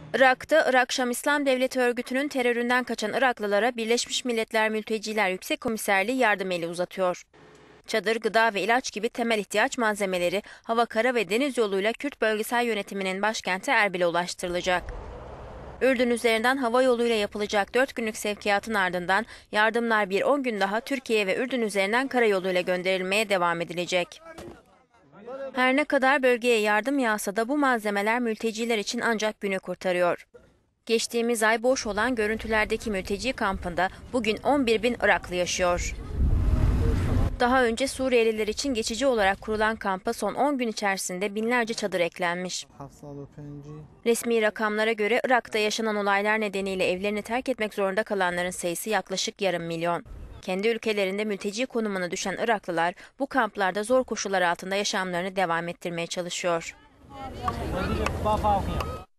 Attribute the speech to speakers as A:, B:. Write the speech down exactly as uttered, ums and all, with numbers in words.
A: Irak'ta Irak Şam İslam Devleti örgütünün teröründen kaçan Iraklılara Birleşmiş Milletler Mülteciler Yüksek Komiserliği yardım eli uzatıyor. Çadır, gıda ve ilaç gibi temel ihtiyaç malzemeleri hava, kara ve deniz yoluyla Kürt Bölgesel Yönetimi'nin başkenti Erbil'e ulaştırılacak. Ürdün üzerinden hava yoluyla yapılacak dört günlük sevkiyatın ardından yardımlar bir on gün daha Türkiye ve Ürdün üzerinden karayoluyla gönderilmeye devam edilecek. Her ne kadar bölgeye yardım yağsa da bu malzemeler mülteciler için ancak günü kurtarıyor. Geçtiğimiz ay boş olan görüntülerdeki mülteci kampında bugün on bir bin Iraklı yaşıyor. Daha önce Suriyeliler için geçici olarak kurulan kampa son on gün içerisinde binlerce çadır eklenmiş. Resmi rakamlara göre Irak'ta yaşanan olaylar nedeniyle evlerini terk etmek zorunda kalanların sayısı yaklaşık yarım milyon. Kendi ülkelerinde mülteci konumuna düşen Iraklılar bu kamplarda zor koşullar altında yaşamlarını devam ettirmeye çalışıyor.